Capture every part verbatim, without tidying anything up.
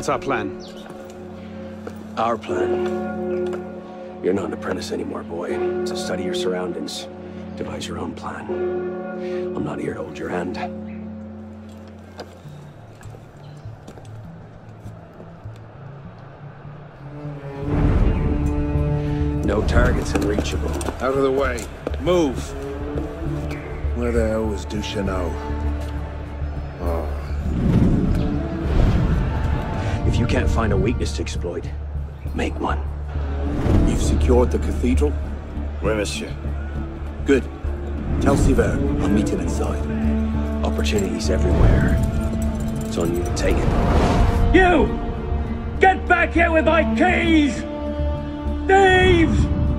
What's our plan? Our plan? You're not an apprentice anymore, boy. So study your surroundings. Devise your own plan. I'm not here to hold your hand. No targets unreachable. Out of the way. Move! Where the hell was Duchesneau? Oh. If you can't find a weakness to exploit, make one. You've secured the cathedral? Oui, monsieur. Good. Tell Sivert I'll meet him inside. Opportunities everywhere. It's on you to take it. You! Get back here with my keys! Thieves!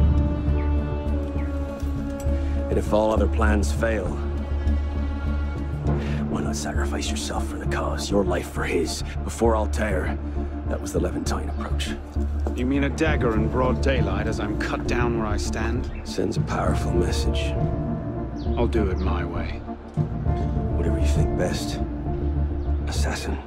And if all other plans fail, why not sacrifice yourself for the cause, your life for his? Before Altair, that was the Levantine approach. You mean a dagger in broad daylight as I'm cut down where I stand? Sends a powerful message. I'll do it my way. Whatever you think best, assassin.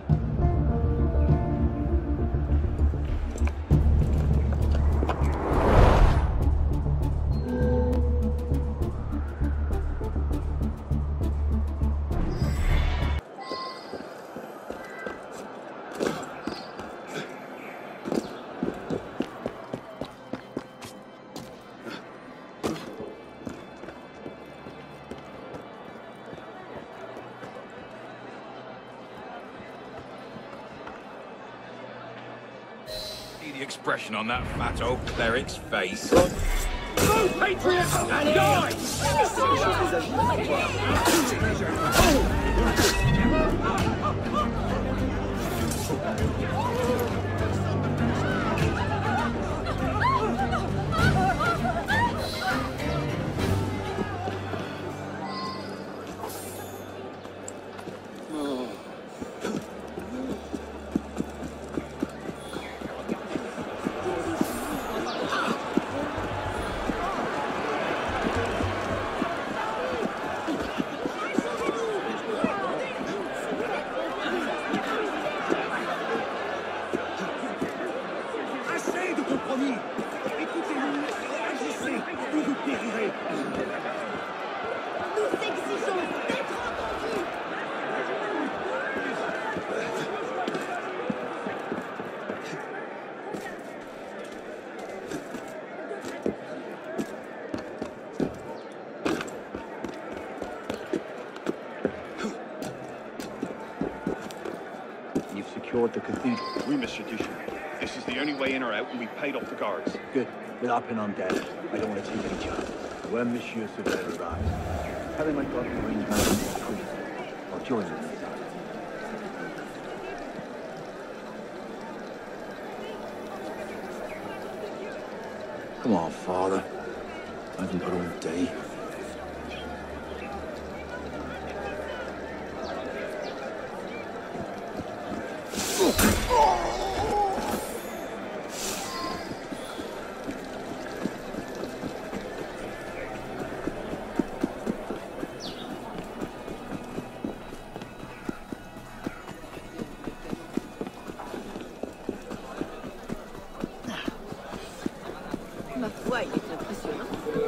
The expression on that fat old cleric's face. Go, Patriots, and die! Secured the cathedral. Oui, Monsieur Duchesne. This is the only way in or out, and we paid off the guards. Good. We'll up in on dead. I don't want to take any chance. When Monsieur Sivert arrives, tell him I got the arrangement with the priest. I'll join him inside. Come on, Father. I haven't got all day. Ma foi, il est impressionnant.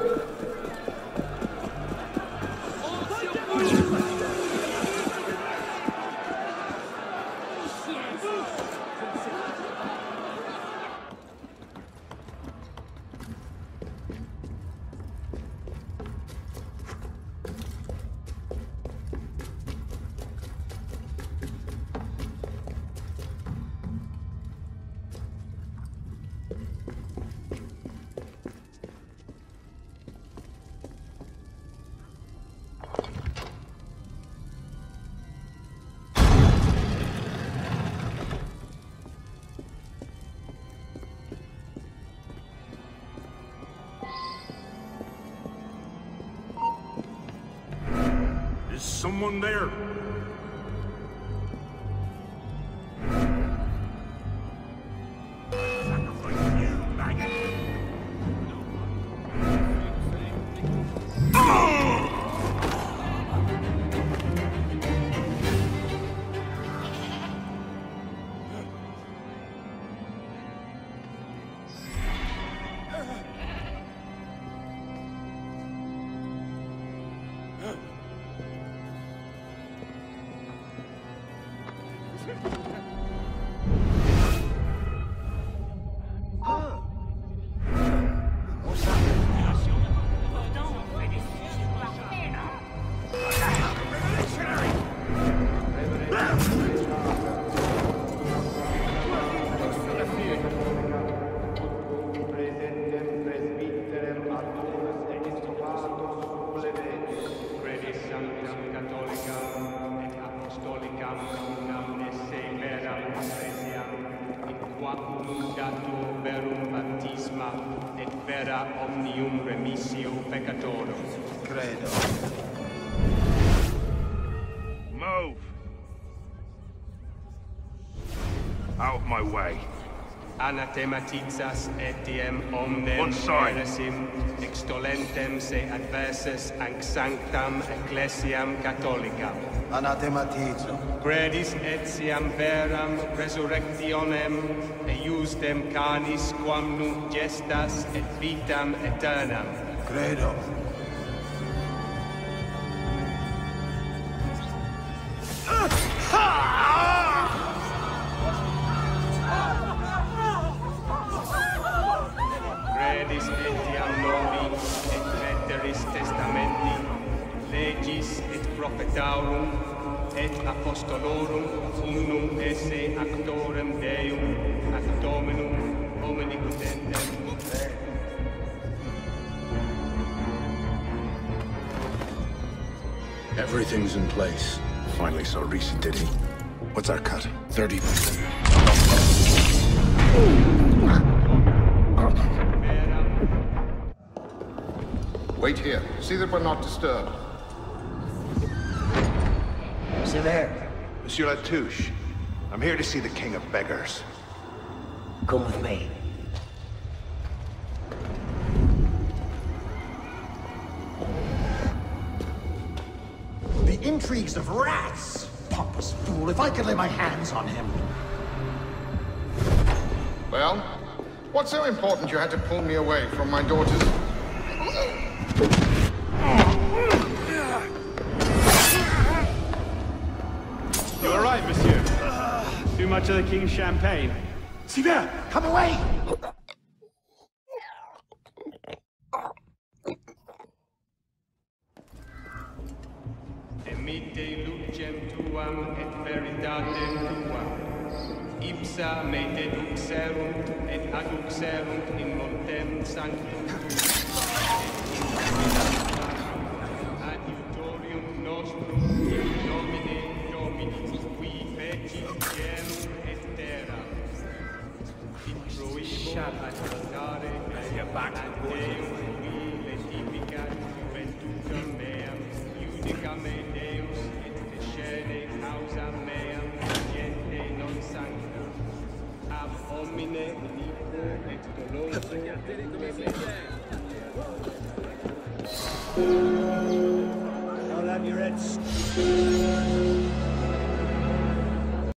Is someone there? qua unum datur verum baptisma et vera omnium remissio peccatorum. Credo. Move! Out of my way. Anathematizas etiam omnem One side. heresim extolentem se adversus anc sanctam ecclesiam catholicam. Anathematizo. Credis etiam veram resurrectionem eiusdem canis quam nunc gestas et vitam aeternam. Credo. Credis etiam novi et veteris testamenti, legis et prophetarum et apostolorum unum esse actorem Deum ac Dominum omnipotentem. Everything's in place. Finally saw Risa, did he? What's our cut? thirty. Wait here. See that we're not disturbed. Sever. Monsieur Latouche, I'm here to see the King of Beggars. Come with me. The intrigues of rats! Pompous fool, if I could lay my hands on him. Well, what's so important you had to pull me away from my daughters? You all right, monsieur? Too much of the king's champagne? Sever, come away! Emite lucem tuam et veritatem tuam. Ipsa me deduxerunt et adduxerunt in montem sanctum. Adiutorium nostrum in nomine Domini, qui fecit caelum et terra. Introibo ad altare ad Deum qui letificat juventutem meam, iudica me Deus et descende causa meam, gente non sancta. Ab homine iniquo et doloso Don't have your head.